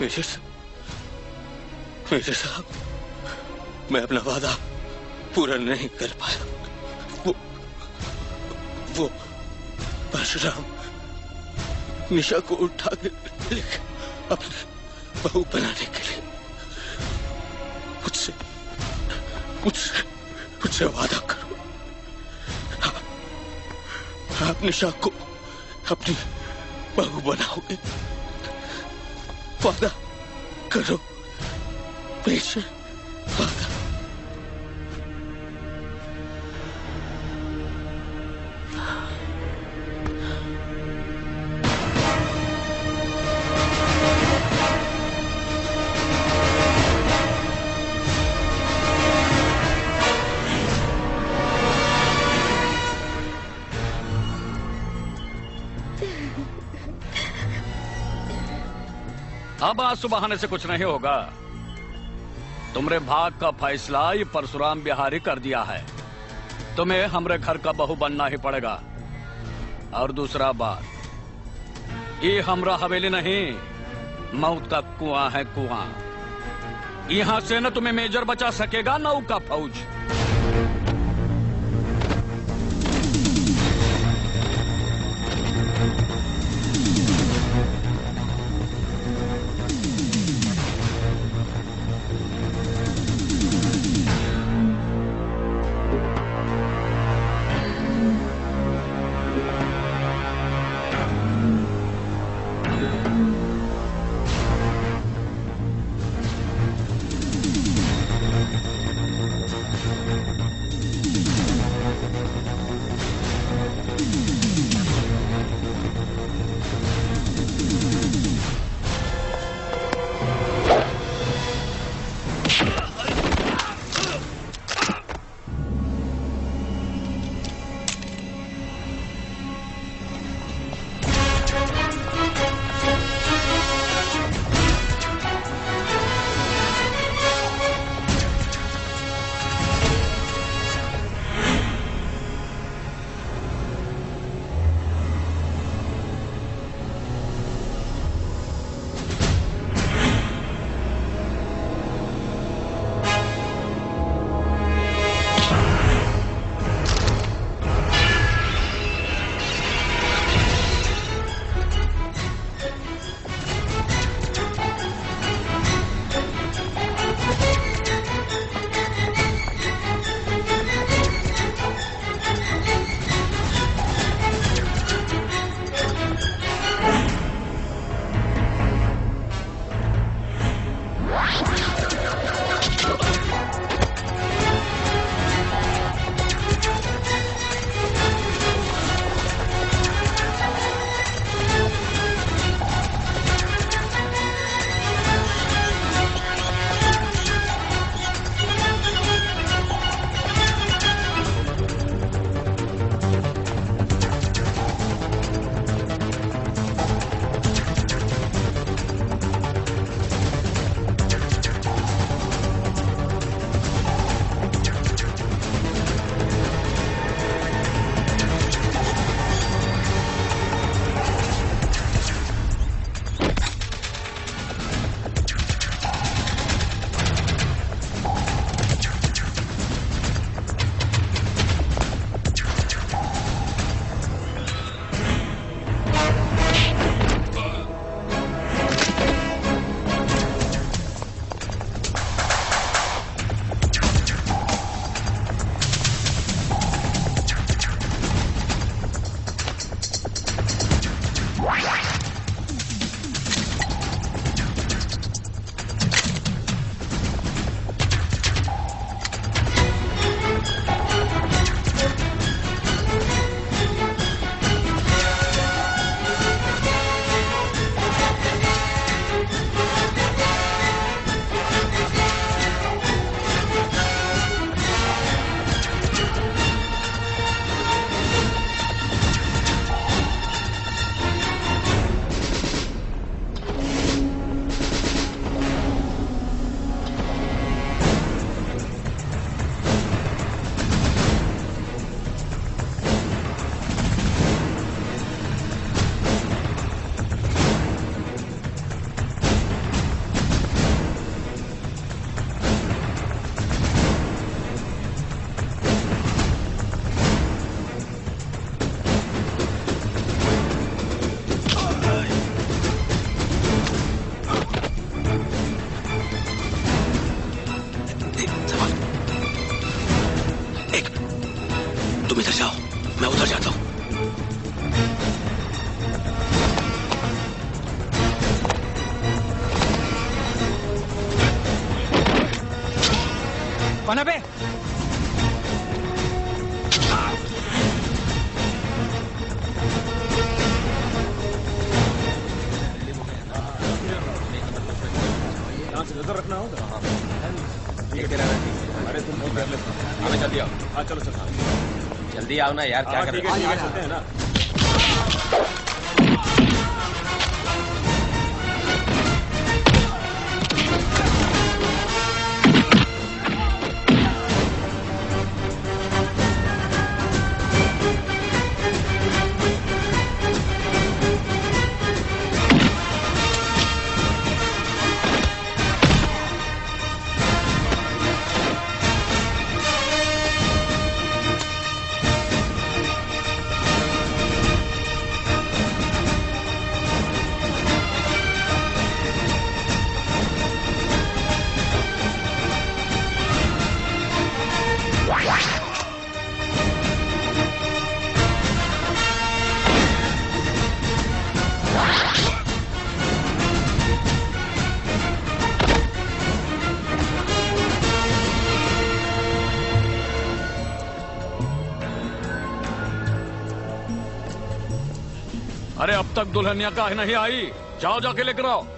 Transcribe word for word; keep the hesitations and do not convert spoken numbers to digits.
Major साहब, major साहब, मैं अपना वादा पूरा नहीं कर पाया। वो वो परशुराम निशा को उठा के लेके अपने बहू बनाने के लिए मुझसे मुझसे मुझसे वादा करो। आप, आप निशा को अपनी बहू बनाओगे? वादा करो मेजर, वादा। अब आंसू बहाने से कुछ नहीं होगा। तुमरे भाग का फैसला ये परशुराम बिहारी कर दिया है। तुम्हें हमरे घर का बहू बनना ही पड़ेगा। और दूसरा बात, ये हमरा हवेली नहीं, मौत का कुआं है, कुआं। यहां से न तुम्हें मेजर बचा सकेगा न उनका फौज। कौन है बे? नजर रखना होगा। ठीक है, अरे तुम बहुत देर ले हमें जल्दी आओ। हाँ चलो चलो जल्दी आओ ना यार, क्या कर रहे हैं? चलते हैं ना। अरे अब तक दुल्हनिया काहे नहीं आई? जाओ जाके लेकर आओ।